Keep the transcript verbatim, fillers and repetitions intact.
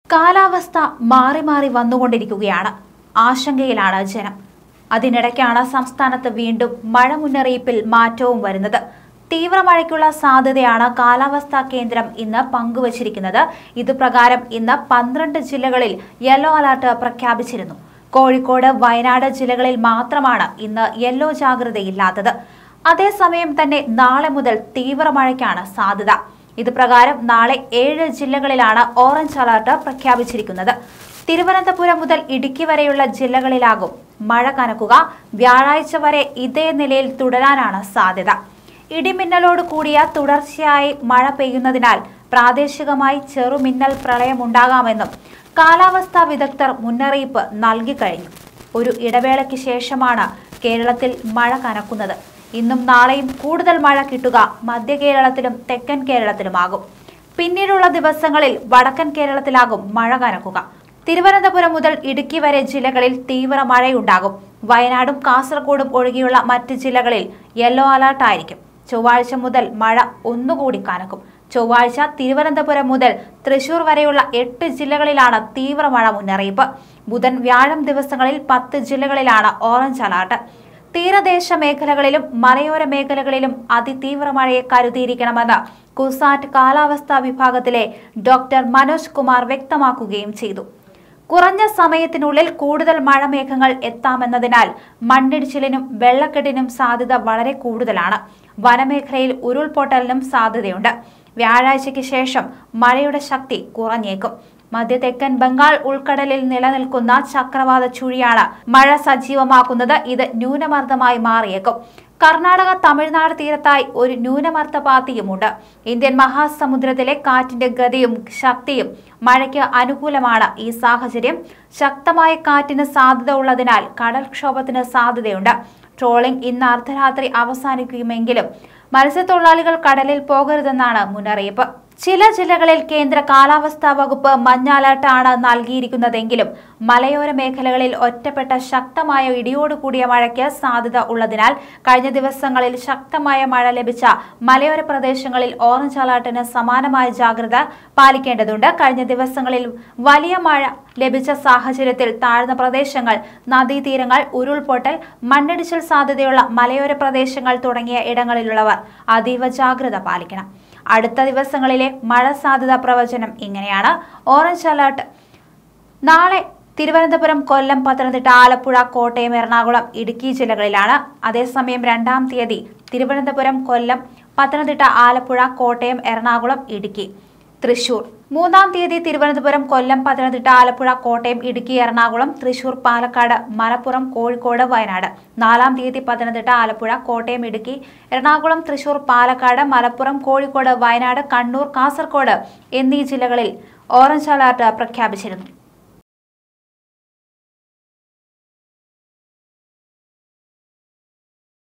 കാലാവസ്ഥ മാറി മാറി വന്നുകൊണ്ടിരിക്കുകയാണ്. ആശങ്കയിലാണ് ജനം. അതിനിടയ്ക്കാണ് സംസ്ഥാനത്ത് വീണ്ടും മഴ മുന്നറിയിപ്പിൽ മാറ്റവും വരുന്നത്. തീവ്രമഴയ്ക്കുള്ള സാധ്യതയാണ് കാലാവസ്ഥാ കേന്ദ്രം ഇന്ന് പങ്കുവച്ചിരിക്കുന്നത്. ഇതുപ്രകാരം ഇന്ന് പന്ത്രണ്ട് ജില്ലകളിൽ യെല്ലോ അലർട്ട് പ്രഖ്യാപിച്ചിരുന്നു. കോഴിക്കോട്, വയനാട് ജില്ലകളിൽ മാത്രമാണ് ഇന്ന് യെല്ലോ ജാഗ്രതയില്ലാത്തത്. അതേസമയം തന്നെ നാളെ മുതൽ തീവ്രമഴയ്ക്കാണ് സാധ്യത. ഇതുപ്രകാരം നാളെ ഏഴ് ജില്ലകളിലാണ് ഓറഞ്ച് അലർട്ട് പ്രഖ്യാപിച്ചിരിക്കുന്നത്. തിരുവനന്തപുരം മുതൽ ഇടുക്കി വരെയുള്ള ജില്ലകളിലാകും മഴ കനക്കുക. വ്യാഴാഴ്ച വരെ ഇതേ നിലയിൽ തുടരാനാണ് സാധ്യത. ഇടിമിന്നലോട് കൂടിയ തുടർച്ചയായി മഴ പെയ്യുന്നതിനാൽ പ്രാദേശികമായി ചെറുമിന്നൽ പ്രളയമുണ്ടാകാമെന്നും കാലാവസ്ഥാ വിദഗ്ധർ മുന്നറിയിപ്പ് നൽകിക്കഴിഞ്ഞു. ഒരു ഇടവേളയ്ക്ക് ശേഷമാണ് കേരളത്തിൽ മഴ കനക്കുന്നത്. ഇന്നും നാളെയും കൂടുതൽ മഴ കിട്ടുക മധ്യ കേരളത്തിലും തെക്കൻ കേരളത്തിലുമാകും. പിന്നീടുള്ള ദിവസങ്ങളിൽ വടക്കൻ കേരളത്തിലാകും മഴ കനക്കുക. തിരുവനന്തപുരം മുതൽ ഇടുക്കി വരെ ജില്ലകളിൽ തീവ്ര മഴയുണ്ടാകും. വയനാടും കാസർഗോഡും ഒഴികെയുള്ള മറ്റ് ജില്ലകളിൽ യെല്ലോ അലർട്ട് ആയിരിക്കും. ചൊവ്വാഴ്ച മുതൽ മഴ ഒന്നുകൂടി കനക്കും. ചൊവ്വാഴ്ച തിരുവനന്തപുരം മുതൽ തൃശൂർ വരെയുള്ള എട്ട് ജില്ലകളിലാണ് തീവ്രമഴ മുന്നറിയിപ്പ്. ബുധൻ, വ്യാഴം ദിവസങ്ങളിൽ പത്ത് ജില്ലകളിലാണ് ഓറഞ്ച് അലർട്ട്. തീരദേശ മേഖലകളിലും മലയോര മേഖലകളിലും അതിതീവ്ര മഴയെ കരുതിയിരിക്കണമെന്ന് കുസാറ്റ് കാലാവസ്ഥാ വിഭാഗത്തിലെ ഡോക്ടർ മനോജ് കുമാർ വ്യക്തമാക്കുകയും ചെയ്തു. കുറഞ്ഞ സമയത്തിനുള്ളിൽ കൂടുതൽ മഴമേഘങ്ങൾ എത്താമെന്നതിനാൽ മണ്ണിടിച്ചിലിനും വെള്ളക്കെട്ടിനും സാധ്യത വളരെ കൂടുതലാണ്. വനമേഖലയിൽ ഉരുൾപൊട്ടലിനും സാധ്യതയുണ്ട്. വ്യാഴാഴ്ചയ്ക്ക് ശേഷം മഴയുടെ ശക്തി കുറഞ്ഞേക്കും. മധ്യ തെക്കൻ ബംഗാൾ ഉൾക്കടലിൽ നിലനിൽക്കുന്ന ചക്രവാത ചുഴിയാണ് മഴ സജീവമാക്കുന്നത്. ഇത് ന്യൂനമർദ്ദമായി മാറിയേക്കും. കർണാടക, തമിഴ്നാട് തീരത്തായി ഒരു ന്യൂനമർദ്ദപാത്തിയുമുണ്ട്. ഇന്ത്യൻ മഹാസമുദ്രത്തിലെ കാറ്റിന്റെ ഗതിയും ശക്തിയും മഴയ്ക്ക് അനുകൂലമാണ്. ഈ സാഹചര്യം ശക്തമായ കാറ്റിന് സാധ്യത ഉള്ളതിനാൽ കടൽക്ഷോഭത്തിന് സാധ്യതയുണ്ട്. ട്രോളിംഗ് ഇന്ന് അർദ്ധരാത്രി അവസാനിക്കുമെങ്കിലും മത്സ്യത്തൊഴിലാളികൾ കടലിൽ പോകരുതെന്നാണ് മുന്നറിയിപ്പ്. ചില ജില്ലകളിൽ കേന്ദ്ര കാലാവസ്ഥാ വകുപ്പ് മഞ്ഞ അലർട്ടാണ് നൽകിയിരിക്കുന്നതെങ്കിലും മലയോര മേഖലകളിൽ ഒറ്റപ്പെട്ട ശക്തമായ ഇടിയോടുകൂടിയ മഴയ്ക്ക് സാധ്യത ഉള്ളതിനാൽ കഴിഞ്ഞ ദിവസങ്ങളിൽ ശക്തമായ മഴ ലഭിച്ച മലയോര പ്രദേശങ്ങളിൽ ഓറഞ്ച് അലർട്ടിന് സമാനമായ ജാഗ്രത പാലിക്കേണ്ടതുണ്ട്. കഴിഞ്ഞ ദിവസങ്ങളിൽ വലിയ മഴ ലഭിച്ച സാഹചര്യത്തിൽ താഴ്ന്ന പ്രദേശങ്ങൾ, നദീതീരങ്ങൾ, ഉരുൾപൊട്ടൽ, മണ്ണിടിച്ചിൽ സാധ്യതയുള്ള മലയോര പ്രദേശങ്ങൾ തുടങ്ങിയ ഇടങ്ങളിലുള്ളവർ അതീവ ജാഗ്രത പാലിക്കണം. അടുത്ത ദിവസങ്ങളിലെ മഴ സാധ്യതാ പ്രവചനം ഇങ്ങനെയാണ്. ഓറഞ്ച് അലർട്ട് നാളെ തിരുവനന്തപുരം, കൊല്ലം, പത്തനംതിട്ട, ആലപ്പുഴ, കോട്ടയം, എറണാകുളം, ഇടുക്കി ജില്ലകളിലാണ്. അതേസമയം രണ്ടാം തീയതി തിരുവനന്തപുരം, കൊല്ലം, പത്തനംതിട്ട, ആലപ്പുഴ, കോട്ടയം, എറണാകുളം, ഇടുക്കി, തൃശൂർ. മൂന്നാം തീയതി തിരുവനന്തപുരം, കൊല്ലം, പത്തനംതിട്ട, ആലപ്പുഴ, കോട്ടയം, ഇടുക്കി, എറണാകുളം, തൃശൂർ, പാലക്കാട്, മലപ്പുറം, കോഴിക്കോട്, വയനാട്. നാലാം തീയതി പത്തനംതിട്ട, ആലപ്പുഴ, കോട്ടയം, ഇടുക്കി, എറണാകുളം, തൃശൂർ, പാലക്കാട്, മലപ്പുറം, കോഴിക്കോട്, വയനാട്, കണ്ണൂർ, കാസർഗോഡ് എന്നീ ജില്ലകളിൽ ഓറഞ്ച് അലർട്ട് പ്രഖ്യാപിച്ചിരുന്നു.